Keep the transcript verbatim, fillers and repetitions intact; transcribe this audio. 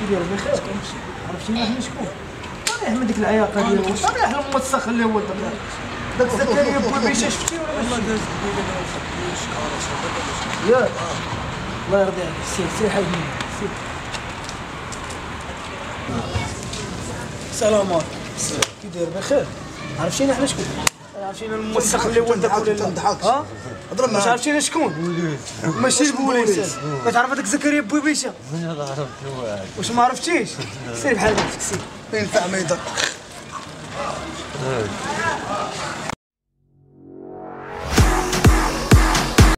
كي داير بخير؟ عرفتيني حنا شكون؟ طالع من ديك العياقه ديالو، طالع الموسخ اللي هو داك داك زكريا بوبيشه شفتي ولا والله ماشي؟ داز بينا شكاره ياك الله يرضي عليك، سير سير حيد مني سير. السلام عليكم. كي داير بخير؟ عرفتيني حنا شكون؟ عرفتيني الموسخ اللي ولدك ولا لا؟ تنضحكش. ها؟ هضر واش معاه. عرفتيني شكون؟ ماشي البوليس. كتعرف هذاك زكريا بوبيشه؟ واش ما عرفتيش؟ سير بحال هكاك سير. ما ينفع ما يضر.